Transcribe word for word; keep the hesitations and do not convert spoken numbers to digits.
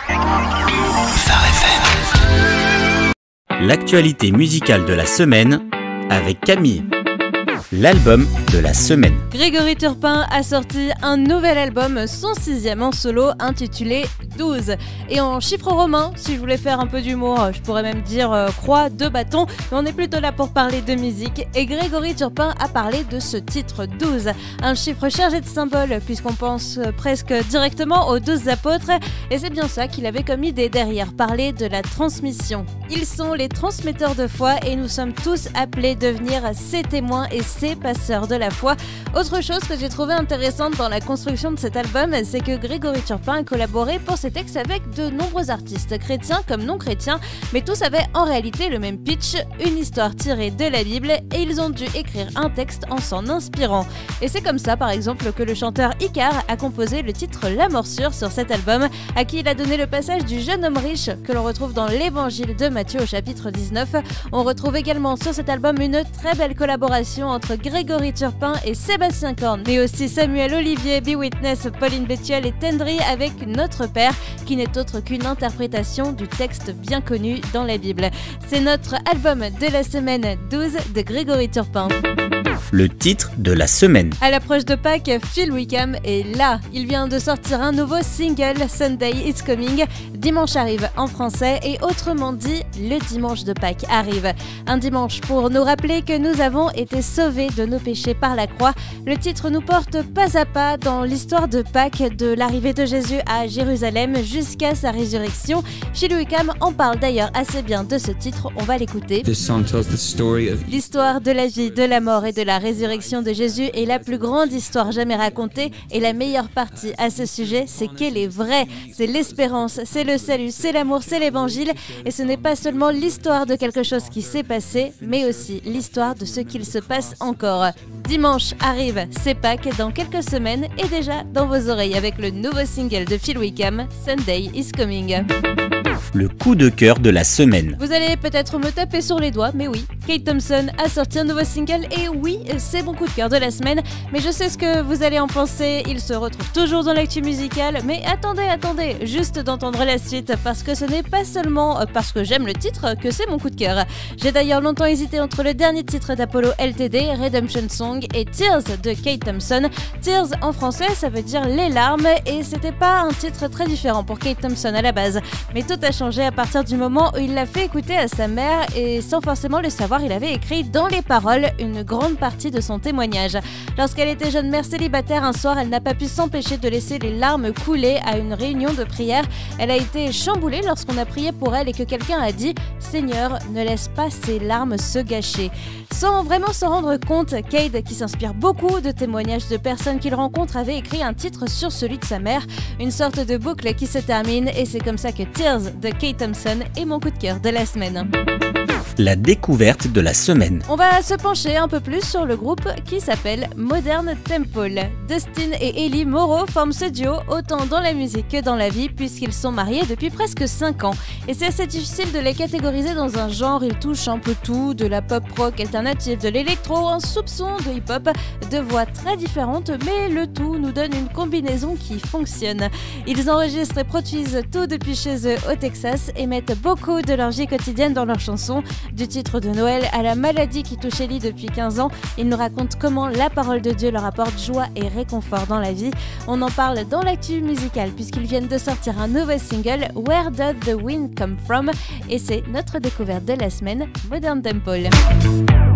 Phare F M. L'actualité musicale de la semaine avec Camille. L'album de la semaine. Grégory Turpin a sorti un nouvel album, son sixième en solo, intitulé douze. Et en chiffres romains, si je voulais faire un peu d'humour, je pourrais même dire euh, croix, deux bâtons, mais on est plutôt là pour parler de musique. Et Grégory Turpin a parlé de ce titre douze, un chiffre chargé de symboles, puisqu'on pense presque directement aux douze apôtres. Et c'est bien ça qu'il avait comme idée derrière, parler de la transmission. Ils sont les transmetteurs de foi et nous sommes tous appelés à devenir ses témoins et ses passeurs de la foi. Autre chose que j'ai trouvé intéressante dans la construction de cet album, c'est que Grégory Turpin a collaboré pour ses textes avec de nombreux artistes, chrétiens comme non chrétiens, mais tous avaient en réalité le même pitch, une histoire tirée de la Bible, et ils ont dû écrire un texte en s'en inspirant. Et c'est comme ça par exemple que le chanteur Icar a composé le titre La Morsure sur cet album, à qui il a donné le passage du jeune homme riche que l'on retrouve dans l'évangile de Matthieu au chapitre dix-neuf. On retrouve également sur cet album une très belle collaboration entre Grégory Turpin et Sébastien Korn, mais aussi Samuel Olivier, Be Witness, Pauline Bétuel et Tendry avec Notre Père, qui n'est autre qu'une interprétation du texte bien connu dans la Bible. C'est notre album de la semaine douze de Grégory Turpin. Le titre de la semaine. À l'approche de Pâques, Phil Wickham est là. Il vient de sortir un nouveau single, Sunday is Coming. Dimanche arrive en français et autrement dit, le dimanche de Pâques arrive. Un dimanche pour nous rappeler que nous avons été sauvés de nos péchés par la croix. Le titre nous porte pas à pas dans l'histoire de Pâques, de l'arrivée de Jésus à Jérusalem jusqu'à sa résurrection. Phil Wickham en parle d'ailleurs assez bien de ce titre, on va l'écouter. L'histoire de la vie, de la mort et de la La résurrection de Jésus est la plus grande histoire jamais racontée et la meilleure partie à ce sujet, c'est qu'elle est vraie. C'est l'espérance, c'est le salut, c'est l'amour, c'est l'évangile et ce n'est pas seulement l'histoire de quelque chose qui s'est passé, mais aussi l'histoire de ce qu'il se passe encore. Dimanche arrive, c'est Pâques dans quelques semaines et déjà dans vos oreilles avec le nouveau single de Phil Wickham, Sunday is Coming. Le coup de cœur de la semaine. Vous allez peut-être me taper sur les doigts, mais oui, Kate Thompson a sorti un nouveau single et oui, c'est mon coup de cœur de la semaine. Mais je sais ce que vous allez en penser, il se retrouve toujours dans l'actu musicale. Mais attendez, attendez, juste d'entendre la suite parce que ce n'est pas seulement parce que j'aime le titre que c'est mon coup de cœur. J'ai d'ailleurs longtemps hésité entre le dernier titre d'Apollo L T D, Redemption Song, et Tears de Kate Thompson. Tears en français, ça veut dire les larmes et c'était pas un titre très différent pour Kate Thompson à la base. Mais tout a changé à partir du moment où il l'a fait écouter à sa mère et sans forcément le savoir, il avait écrit dans les paroles une grande partie de son témoignage. Lorsqu'elle était jeune mère célibataire, un soir, elle n'a pas pu s'empêcher de laisser les larmes couler à une réunion de prière. Elle a été chamboulée lorsqu'on a prié pour elle et que quelqu'un a dit « Seigneur, ne laisse pas ces larmes se gâcher ». Sans vraiment s'en rendre compte, Cade, qui s'inspire beaucoup de témoignages de personnes qu'il rencontre, avait écrit un titre sur celui de sa mère, une sorte de boucle qui se termine et c'est comme ça que Tears de Kate Thompson est mon coup de cœur de la semaine. La découverte de la semaine. On va se pencher un peu plus sur le groupe qui s'appelle Modern Temple. Dustin et Ellie Moreau forment ce duo autant dans la musique que dans la vie puisqu'ils sont mariés depuis presque cinq ans. Et c'est assez difficile de les catégoriser dans un genre, ils touchent un peu tout, de la pop rock alternative, de l'électro, un soupçon de hip-hop, de voix très différentes, mais le tout nous donne une combinaison qui fonctionne. Ils enregistrent et produisent tout depuis chez eux au Texas et mettent beaucoup de leur vie quotidienne dans leurs chansons. Du titre de Noël à la maladie qui touche Ellie depuis quinze ans, ils nous racontent comment la parole de Dieu leur apporte joie et réconfort dans la vie. On en parle dans l'actu musicale puisqu'ils viennent de sortir un nouveau single, Where Does the Wind Come From? Et c'est notre découverte de la semaine, Modern Temple.